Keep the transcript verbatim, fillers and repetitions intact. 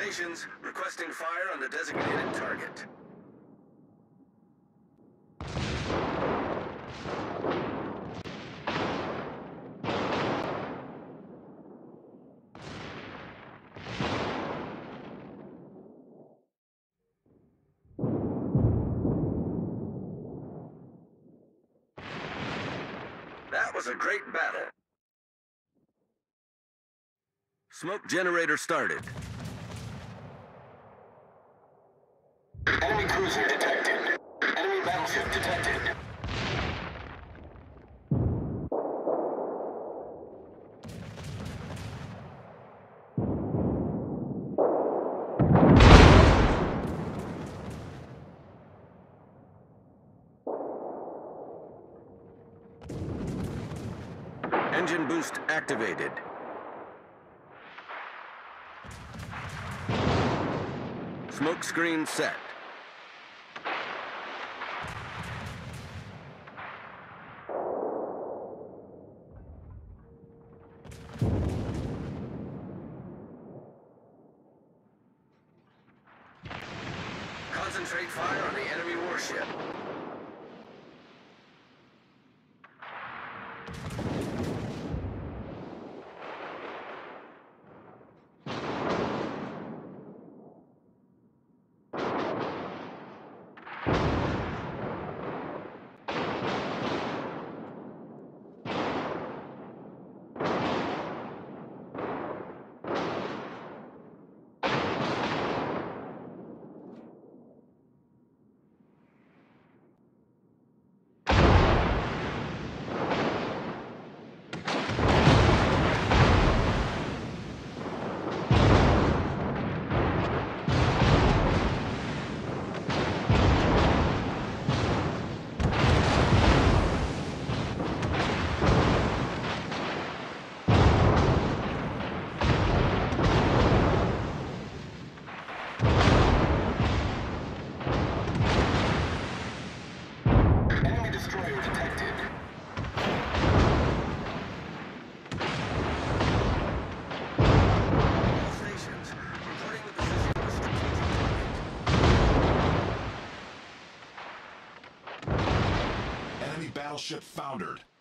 stations, requesting fire on the designated target. That was a great battle. Smoke generator started. Enemy cruiser detected. Enemy battleship detected. Engine boost activated. Smoke screen set. Concentrate fire on the enemy warship. Battleship foundered.